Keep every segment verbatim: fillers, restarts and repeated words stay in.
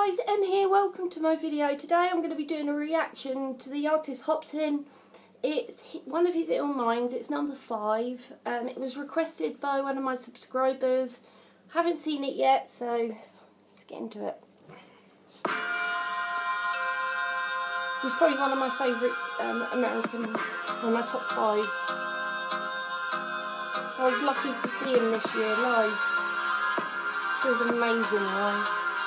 guys, Em here, welcome to my video. Today I'm going to be doing a reaction to the artist Hopsin. It's one of his little minds, it's number five. Um, it was requested by one of my subscribers. Haven't seen it yet, so let's get into it. He's probably one of my favourite um, American, one of my top five. I was lucky to see him this year live. It was amazing live.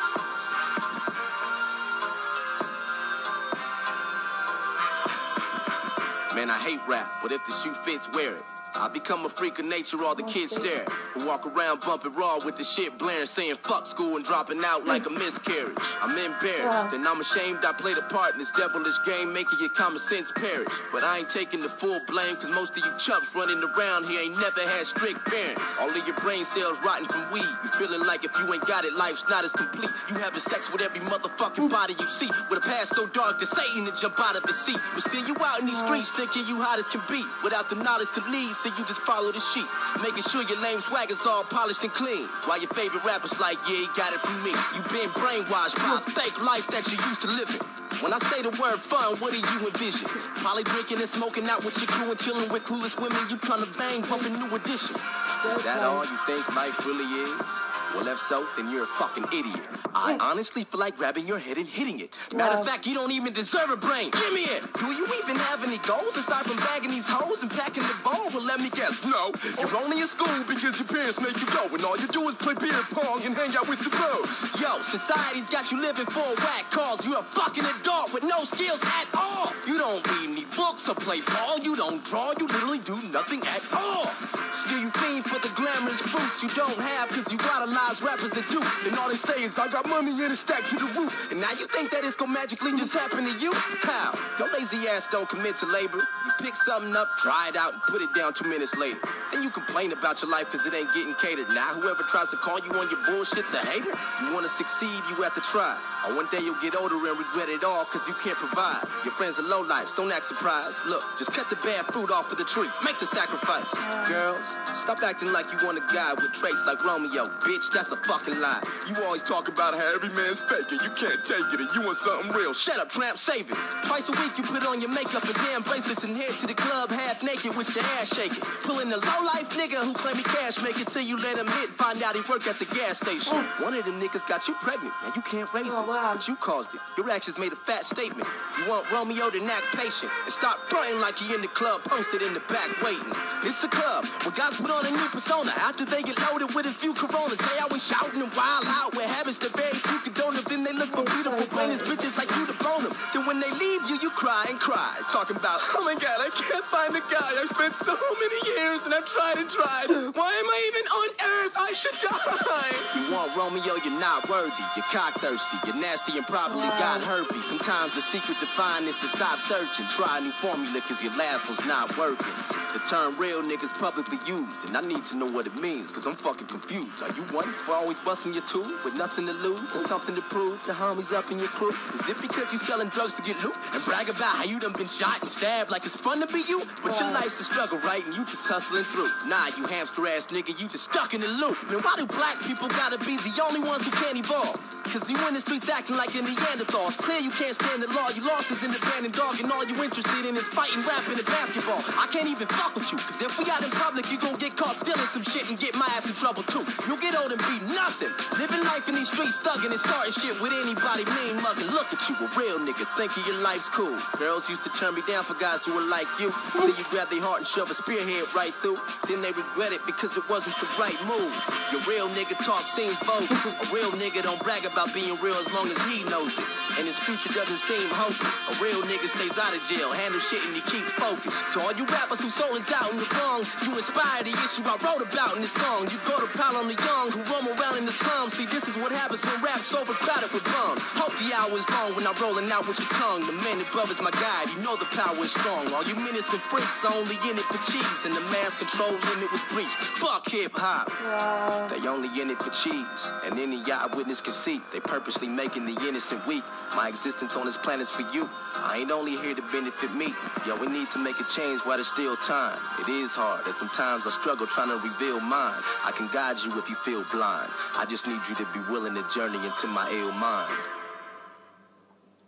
Man, I hate rap, but if the shoe fits, wear it. I become a freak of nature, all the kids stare. Who walk around bumping raw with the shit blaring, saying fuck school and dropping out like a miscarriage. I'm embarrassed, wow. And I'm ashamed I played a part in this devilish game, making your common sense perish. But I ain't taking the full blame, cause most of you chumps running around here ain't never had strict parents. All of your brain cells rotten from weed. You feeling like if you ain't got it, life's not as complete. You having sex with every motherfucking body you see, with a past so dark that Satan to jump out of his seat. But still you out in these streets thinking you hot as can be, without the knowledge to lead. So you just follow the sheep, making sure your lame swag is all polished and clean. While your favorite rapper's like, yeah, he got it from me. You been brainwashed by a fake life that you used to live in. When I say the word fun, what do you envision? Probably drinking and smoking out with your crew and chilling with clueless women you trying to bang, bumping New Edition. Is that all you think life really is? Well, if so, then you're a fucking idiot. I honestly feel like grabbing your head and hitting it. Matter of fact, you don't even deserve a brain. Give me it. Do you even have any goals aside from bagging these hoes and packing the ball? Well, let me guess, no. You're only in school because your parents make you go, and all you do is play beer pong and hang out with the bros. Yo, society's got you living for a whack cause. You're a fucking adult with no skills at all. You don't read any books or play ball. You don't draw. You literally do nothing at all. Still, you fiend for the glamorous fruits you don't have cause you idolize rappers that do. And all they say is, I got money in a stack to the roof. And now you think that it's gonna magically just happen to you? How? Your lazy ass don't commit to labor. You pick something up, try it out, and put it down two minutes later. Then you complain about your life cause it ain't getting catered. Now whoever tries to call you on your bullshit's a hater. You wanna succeed, you have to try. Or one day you'll get older and regret it all cause you can't provide. Your friends are lowlifes, don't act surprised. Look, just cut the bad fruit off of the tree. Make the sacrifice. Girls, stop acting like you want a guy with traits like Romeo. Bitch, that's a fucking lie. You always talk about how every man's faking. You can't take it and you want something real. Shut up, tramp, save it. Twice a week you put on your makeup and damn bracelets and head to the club half naked with your ass shaking. Pulling the low-life nigga who claim he cash making till you let him hit. Find out he work at the gas station. One of them niggas got you pregnant and you can't raise it. Wow. But you caused it. Your actions made a fat statement. You want Romeo to act patient and stop fronting like he in the club posted in the back waiting. It's the club where guys put on a new persona after they get loaded with a few coronas. They always shouting and wild out with habits that very few condone them. Then they look for beautiful brainless bitches like you to bone them. Then when they leave you, you cry and cry. Talking about, oh my god, I can't find the guy. I've spent so many years and I've tried and tried. Why am I even on earth? I should die. You want Romeo, you're not worthy. You're cock thirsty. You're nasty and probably wow. got herpes. Sometimes the secret to find is to stop searching. Try a new formula cause your last one's not working. The term real niggas publicly used, and I need to know what it means, cause I'm fucking confused. Are you one for always busting your tool with nothing to lose and something to prove? The homies up in your crew? Is it because you selling drugs to get loot and brag about how you done been shot and stabbed like it's fun to be you? But your life's a struggle, right? And you just hustling through. Nah, you hamster ass nigga, you just stuck in the loop. Man, why do black people gotta be the only ones who can't evolve? Cause you in the streets acting like a Neanderthal. It's clear you can't stand the law. You lost as an abandoned dog, and all you interested in is fighting, rapping, and basketball. I can't even fuck with you, cause if we out in public, you gon' get caught stealing some shit and get my ass in trouble too. You'll get old and be nothing. Living life in these streets, thugging and starting shit with anybody mean mugging. Look at you, a real nigga, thinking your life's cool. Girls used to turn me down for guys who were like you. Till you grab their heart and shove a spearhead right through. Then they regret it because it wasn't the right move. Your real nigga talk seems bogus. A real nigga don't brag about being real as long as he knows it. And his future doesn't seem hopeless. A real nigga stays out of jail, handle shit and he keeps focused. To all you rappers who soul is out in the wrong, you inspire the issue I wrote about in this song. You go to pile on the young who roam around in the slums. See, this is what happens when rap's overcrowded with bums. Hope the hour is long when I'm rolling out with your tongue. The man above is my guide, you know the power is strong. All you minutes and freaks are only in it for cheese, and the mass control limit was breached. Fuck hip-hop. Wow. They only in it for cheese, and any eyewitness can see they purposely making the innocent weak. My existence on this planet's for you. I ain't only here to benefit me. Yo, we need to make a change while there's still time. It is hard, and sometimes I struggle trying to reveal mine. I can guide you if you feel blind. I just need you to be willing to journey into my ill mind.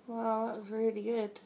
Wow, that was really good.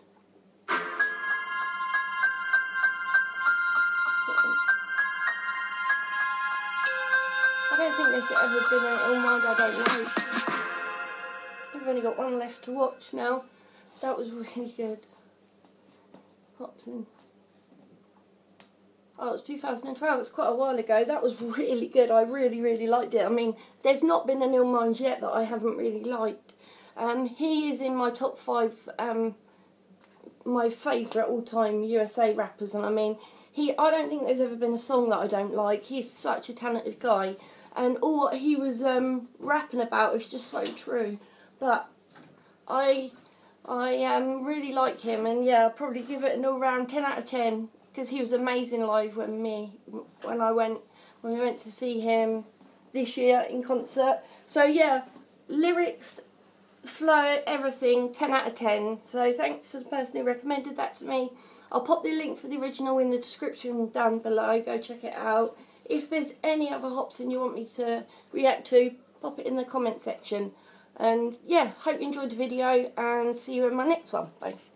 I don't think there's ever been an Ill Mind I don't like. I've only got one left to watch now. That was really good. Hopsin. Oh, it was two thousand twelve. It's quite a while ago. That was really good. I really, really liked it. I mean, there's not been an Ill Mind yet that I haven't really liked. Um, he is in my top five, um, my favourite all-time U S A rappers. And I mean, he. I don't think there's ever been a song that I don't like. He's such a talented guy. And all what he was um, rapping about is just so true. But I I um, really like him. And yeah, I'll probably give it an all-round ten out of ten. Because he was amazing live when me when I went when we went to see him this year in concert. So yeah, lyrics, flow, everything, ten out of ten. So thanks to the person who recommended that to me. I'll pop the link for the original in the description down below. Go check it out. If there's any other Hopsin you want me to react to, pop it in the comment section. And yeah, hope you enjoyed the video and see you in my next one. Bye.